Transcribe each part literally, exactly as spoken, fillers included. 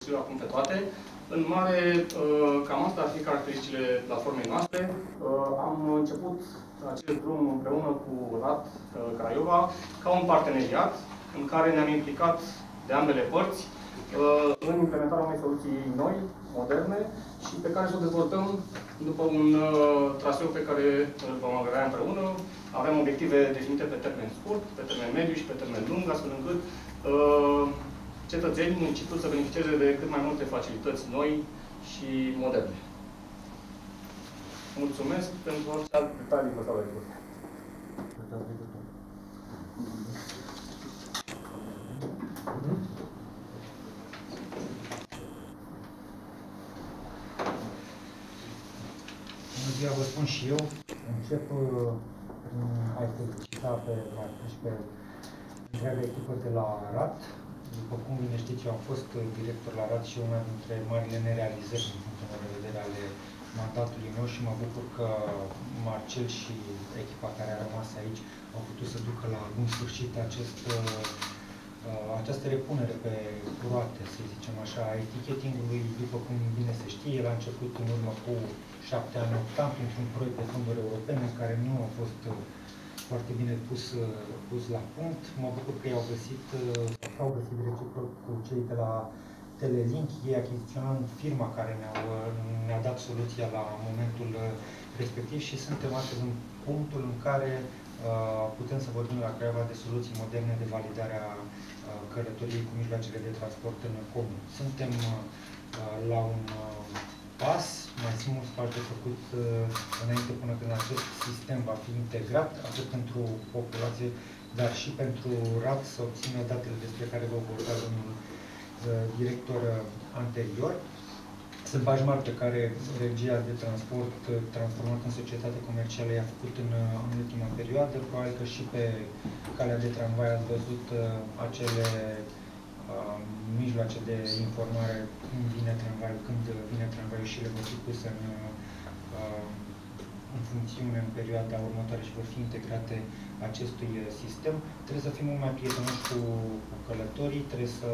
scriu acum pe toate. În mare, cam asta ar fi caracteristicile platformei noastre. Am început acest drum împreună cu RAT Craiova ca un parteneriat în care ne-am implicat de ambele părți în implementarea unei soluții noi, moderne și pe care să o dezvoltăm după un traseu pe care îl vom agrea împreună. Avem obiective definite pe termen scurt, pe termen mediu și pe termen lung, astfel încât cetățenii, municipiul să beneficieze de cât mai multe facilități noi și moderne. Mulțumesc pentru orice alte detalii vă s-au recurs. Bună ziua, vă spun și eu. Încep prin a-i felicita pe Martin și pe întreaga echipă de la RAT. După cum bine știți, eu am fost director la RAT și una dintre marile nerealizări din punctul meu de vedere ale mandatului meu și mă bucur că Marcel și echipa care a rămas aici au putut să ducă la bun sfârșit acest, această repunere pe roate, să zicem așa, a etichetingului. După cum bine se știe, el a început în urmă cu șapte ani, opt ani, printr-un proiect de fonduri europene care nu a fost foarte bine pus, pus la punct. Mă bucur că i-au găsit, au găsit reciproc cu cei de la Telelink, ei achiziționând firma care ne-a ne dat soluția la momentul respectiv și suntem astăzi în punctul în care uh, putem să vorbim la Craiova de soluții moderne de validare a uh, călătoriei cu mijloacele de transport în comun. Suntem uh, la un uh, pas, mai sunt mulți pași de făcut uh, înainte până când acest sistem va fi integrat, atât pentru populație, dar și pentru RAT să obțină datele despre care vă vorbea domnul director anterior. Sunt pași mari pe care regia de transport transformat în societate comercială i-a făcut în, în ultima perioadă. Probabil că și pe calea de tramvai ați văzut uh, acele uh, mijloace de informare când vine tramvaiul, când vine tramvaiul și le vor fi puse în, uh, în funcțiune în perioada următoare și vor fi integrate acestui sistem. Trebuie să fim mult mai prietenoși cu, cu călătorii, trebuie să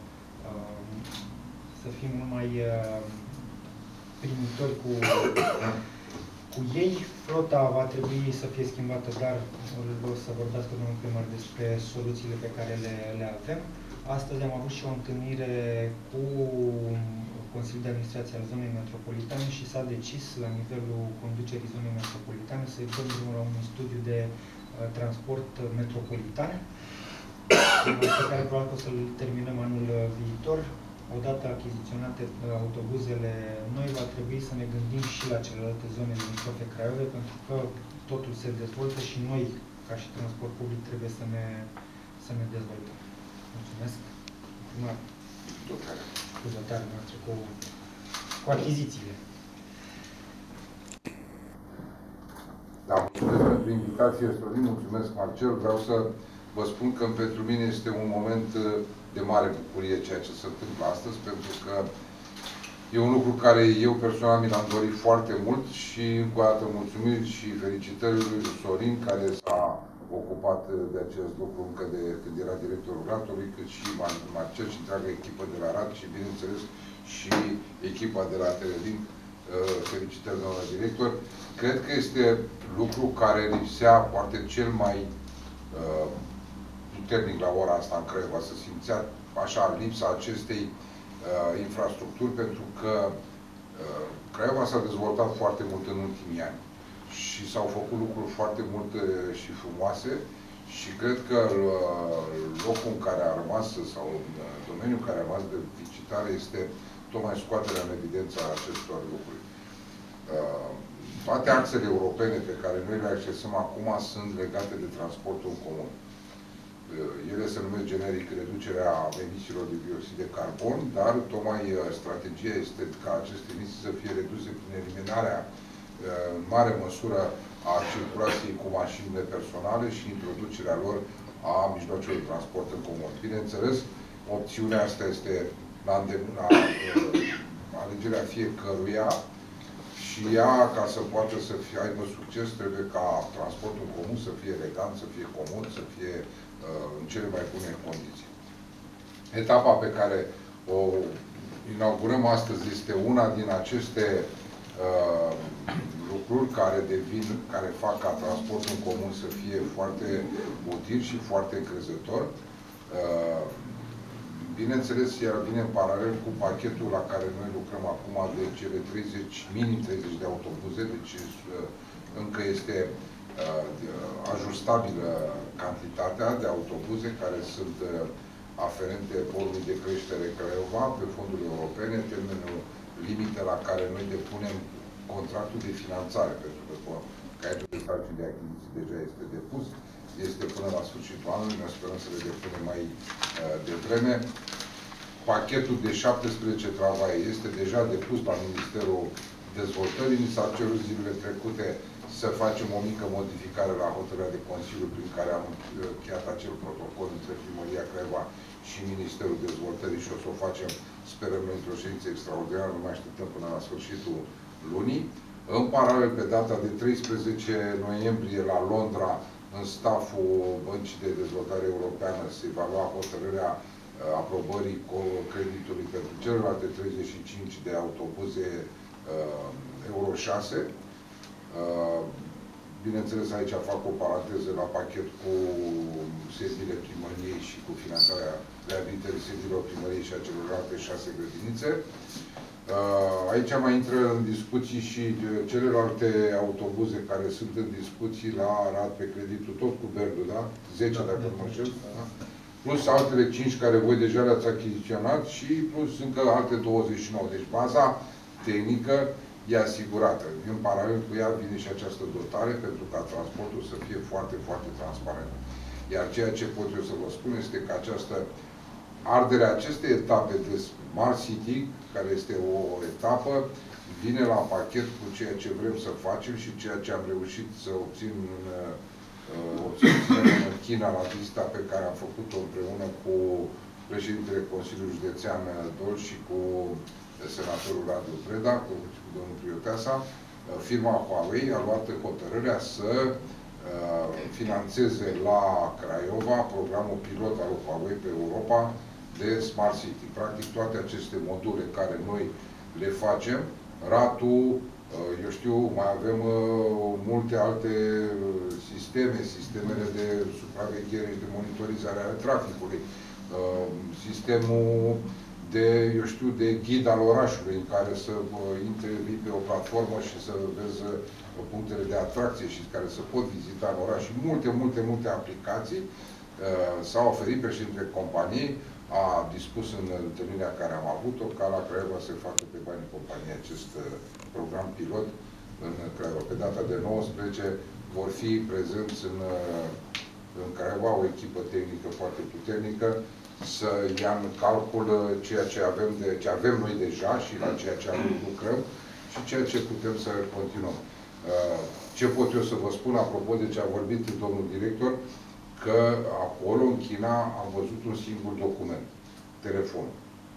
să fim mult mai uh, primitori cu, cu ei. Flota va trebui să fie schimbată, dar o să vorbească domnul primar despre soluțiile pe care le, le avem. Astăzi am avut și o întâlnire cu Consiliul de Administrație al Zonei Metropolitane și s-a decis la nivelul conducerii Zonei Metropolitane să-i dăm drumul la un studiu de uh, transport metropolitan, pe care probabil o să-l terminăm anul viitor. Odată achiziționate autobuzele noi, va trebui să ne gândim și la celelalte zone limitrofe Craiove, pentru că totul se dezvoltă și noi, ca și transport public, trebuie să ne, să ne dezvoltăm. Mulțumesc. Primar, cu dotarea noastră, cu, cu achizițiile. Da, mulțumesc pentru invitație, Strodin, mulțumesc, Marcel. Vreau să vă spun că pentru mine este un moment de mare bucurie ceea ce se întâmplă astăzi, pentru că e un lucru care eu personal mi l-am dorit foarte mult și încă o dată mulțumiri și felicitări lui Sorin, care s-a ocupat de acest lucru încă de când era directorul RAT-ului, cât și Marcel și întreaga echipă de la RAT și, bineînțeles, și echipa de la Telelink. Felicitări, domnule director. Cred că este lucru care lipsea poate cel mai uh, puternic la ora asta în Craiova, să simțea așa lipsa acestei uh, infrastructuri, pentru că uh, Craiova s-a dezvoltat foarte mult în ultimii ani și s-au făcut lucruri foarte multe și frumoase și cred că uh, locul în care a rămas sau uh, domeniul care a rămas de deficitare este tocmai scoaterea în evidență a acestor lucruri. Uh, toate axele europene pe care noi le accesăm acum sunt legate de transportul în comun. Ele se numesc generic reducerea emisiilor de dioxid de carbon, dar tocmai strategia este ca aceste emisii să fie reduse prin eliminarea în mare măsură a circulației cu mașinile personale și introducerea lor a mijloacelor de transport în comun. Bineînțeles, opțiunea asta este la îndemâna alegerea fiecăruia și ea, ca să poată să fie, aibă succes, trebuie ca transportul în comun să fie elegant, să fie comod, să fie în cele mai bune condiții. Etapa pe care o inaugurăm astăzi este una din aceste uh, lucruri care devin, care fac ca transportul în comun să fie foarte util și foarte încrezător. Uh, bineînțeles, iar vine în paralel cu pachetul la care noi lucrăm acum de cele treizeci, minim treizeci de autobuze, deci uh, încă este uh, ajustabilă cantitatea de autobuze care sunt uh, aferente Polului de Creștere Craiova pe fonduri europene, termenul limită la care noi depunem contractul de finanțare, pentru că caietul de sarcini de achiziții deja este depus, este până la sfârșitul anului, noi sperăm să le depunem mai uh, devreme. Pachetul de șaptesprezece tramvaie este deja depus la Ministerul Dezvoltării. Ni s-a cerut zilele trecute să facem o mică modificare la hotărârea de Consiliu prin care am încheiat acel protocol între Primăria Craiova și Ministerul Dezvoltării și o să o facem, sperăm, într-o ședință extraordinară, nu mai așteptăm până la sfârșitul lunii. În paralel, pe data de treisprezece noiembrie, la Londra, în staful Băncii de Dezvoltare Europeană, se va lua hotărârea aprobării creditului pentru celelalte treizeci și cinci de autobuze uh, Euro șase. Uh, bineînțeles, aici fac o paranteză la pachet cu sediile primăriei și cu finanțarea reabilitării sediilor primăriei și a celorlalte șase grădinițe. Uh, aici mai intră în discuții și celelalte autobuze care sunt în discuții la Arad pe creditul tot cu Berdu, da? zece, dacă nu mă înșel. Da? Plus altele cinci care voi deja le-ați achiziționat și plus încă alte douăzeci și nouă. Deci baza tehnică e asigurată. În paralel cu ea vine și această dotare pentru ca transportul să fie foarte, foarte transparent. Iar ceea ce pot eu să vă spun este că această arderea acestei etape de Smart City, care este o etapă, vine la pachet cu ceea ce vrem să facem și ceea ce am reușit să obțin în obținem în China la vizita pe care am făcut-o împreună cu președintele Consiliului Județean Dol și cu senatorul Radu Preda, cu domnul Prioteasa. Firma Huawei a luat hotărârea să uh, finanțeze la Craiova programul pilot al Huawei pe Europa de Smart City. Practic toate aceste module care noi le facem, ratul, eu știu, mai avem uh, multe alte sisteme, sistemele de supraveghere și de monitorizare a traficului, uh, sistemul de, eu știu, de ghid al orașului, în care să uh, intri pe o platformă și să vezi uh, punctele de atracție și care să pot vizita în oraș și multe, multe, multe aplicații. Uh, s-au oferit președintele companiei, a dispus în întâlnirea care am avut-o ca la Craiova să facă pe banii companiei acest uh, program pilot în Craiova. Pe data de nouăsprezece vor fi prezenți în, în Craiova o echipă tehnică foarte puternică să ia în calcul ceea ce avem, de, ce avem noi deja și la ceea ce lucrăm și ceea ce putem să continuăm. Ce pot eu să vă spun apropo de ce a vorbit domnul director, că acolo, în China, am văzut un singur document. Telefonul.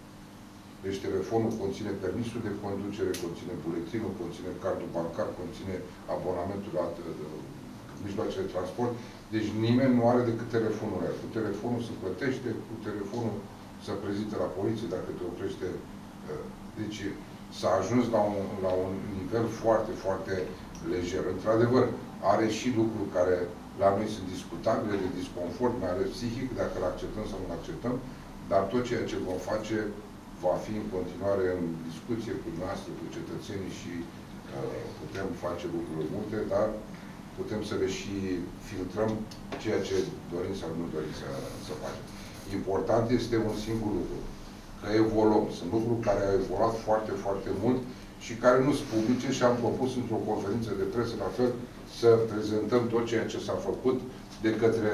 Deci telefonul conține permisul de conducere, conține buletinul, conține cardul bancar, conține abonamentul la mijloace de transport. Deci nimeni nu are decât telefonul ăla. Cu telefonul se plătește, cu telefonul se prezintă la poliție dacă te oprește. Deci s-a ajuns la un, la un nivel foarte, foarte lejer. Într-adevăr, are și lucruri care la noi sunt discutabile, de disconfort, mai ales psihic, dacă îl acceptăm sau nu îl acceptăm, dar tot ceea ce vom face va fi în continuare în discuție cu noastră, cu cetățenii și uh, putem face lucruri multe, dar putem să le și filtrăm ceea ce dorim sau nu dorim să, să facem. Important este un singur lucru, că evoluăm. Sunt lucruri care au evoluat foarte, foarte mult și care nu sunt publice și am propus într-o conferință de presă, la fel, să prezentăm tot ceea ce s-a făcut de către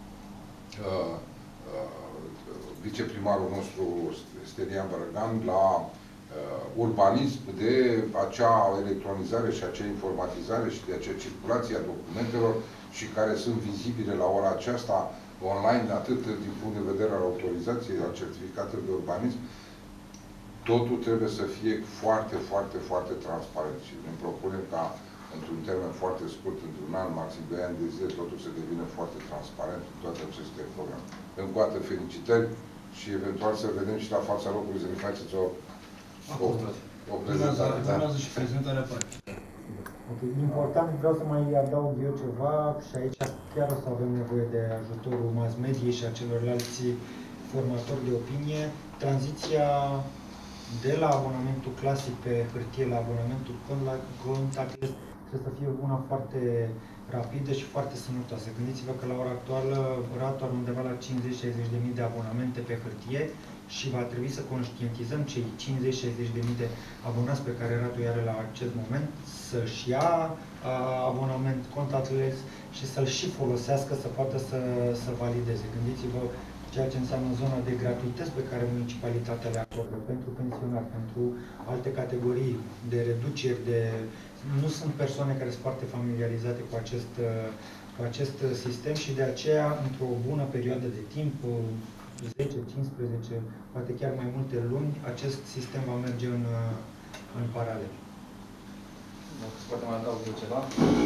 uh, uh, viceprimarul nostru, Stelian Bărăgan, la uh, urbanism, de acea electronizare și acea informatizare și de acea circulație a documentelor și care sunt vizibile la ora aceasta online, atât din punct de vedere al autorizației, al certificatelor de urbanism. Totul trebuie să fie foarte, foarte, foarte transparent și ne propunem ca într-un termen foarte scurt, într-un an, maxim doi ani de zile, totul să devină foarte transparent în toate aceste programe. Încă o dată felicitări și eventual să vedem și la fața locului să ne faceți o o, o prezentare. Urmează și prezentarea practică. Ok, important, vreau să mai adaug eu ceva și aici chiar o să avem nevoie de ajutorul mass media și a celorlalți formatori de opinie. Tranziția de la abonamentul clasic pe hârtie la abonamentul contactless trebuie să fie una foarte rapidă și foarte sănătoasă. Gândiți-vă că la ora actuală ratul are undeva la cincizeci șaizeci de mii de abonamente pe hârtie și va trebui să conștientizăm cei cincizeci șaizeci de mii de abonați pe care ratul are la acest moment să-și ia abonament contactless și să-l și folosească, să poată să, să valideze. Gândiți-vă ceea ce înseamnă zona de gratuități pe care municipalitatea le acordă pentru pensionari, pentru alte categorii de reduceri, de... nu sunt persoane care sunt foarte familiarizate cu acest, cu acest sistem și de aceea, într-o bună perioadă de timp, zece, cincisprezece, poate chiar mai multe luni, acest sistem va merge în, în paralel. Dacă se poate mai adaug eu ceva.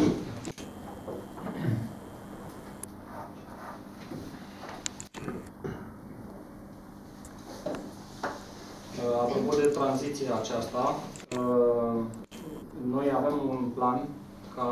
Apropo de tranziția aceasta, noi avem un plan ca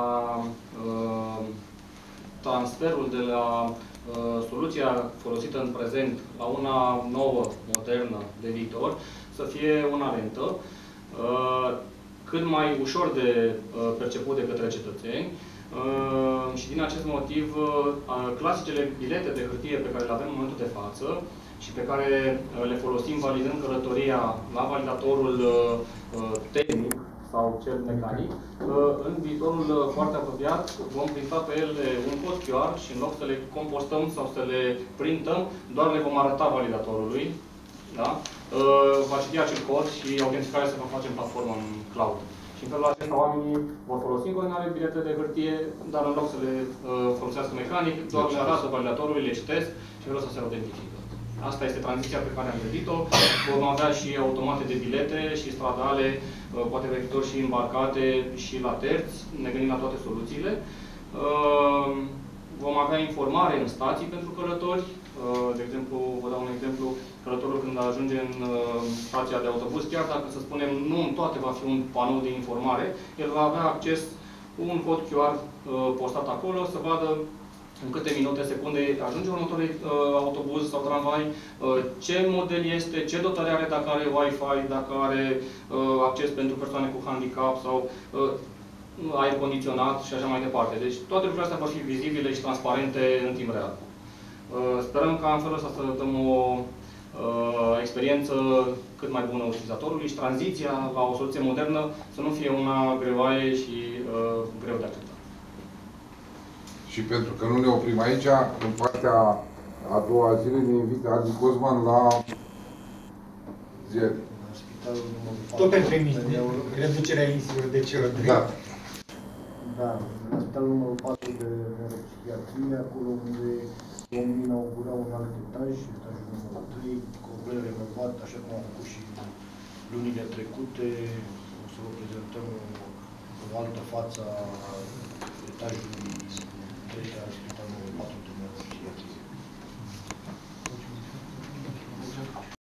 transferul de la soluția folosită în prezent la una nouă, modernă, de viitor, să fie una lentă, cât mai ușor de perceput de către cetățeni. Și din acest motiv, clasicele bilete de hârtie pe care le avem în momentul de față și pe care le folosim validând călătoria la validatorul tehnic sau cel mecanic, în viitorul foarte apropiat vom printa pe ele un cod Q R și în loc să le compostăm sau să le printăm, doar le vom arăta validatorului. Da? Va citi acel cod și autentificarea se va face în platformă în cloud. Și în felul acesta oamenii vor folosi în continuare bilete de hârtie, dar în loc să le folosească mecanic, doar le arată validatorului, le citesc și vreau să se autentifică. Asta este tranziția pe care am gândit-o. Vom avea și automate de bilete și stradale, poate pe viitor și îmbarcate și la terți, ne gândim la toate soluțiile. Vom avea informare în stații pentru călători. De exemplu, vă dau un exemplu, călătorul când ajunge în stația de autobuz, chiar dacă, să spunem, nu în toate va fi un panou de informare, el va avea acces cu un cod Q R postat acolo, să vadă în câte minute, secunde ajunge următorul uh, autobuz sau tramvai, uh, ce model este, ce dotare are, dacă are Wi-Fi, dacă are uh, acces pentru persoane cu handicap sau uh, aer condiționat și așa mai departe. Deci toate lucrurile astea vor fi vizibile și transparente în timp real. Uh, sperăm ca în felul ăsta să dăm o uh, experiență cât mai bună utilizatorului și tranziția la o soluție modernă să nu fie una greoaie și uh, greu de acceptat. Și pentru că nu ne oprim aici, în partea a doua zile ne invită Adi Cosman la zi. Tot pentru emisiune, reducerea emisiilor de C O doi. Da. Da, la spitalul numărul patru de neuropsihiatrie, acolo unde vom inaugura un alt etaj, etajul numărul trei, complet renovat, așa cum am făcut și lunile trecute. O să vă prezentăm o altă față a etajului trei al spitalului numărul patru de neuropsihiatrie.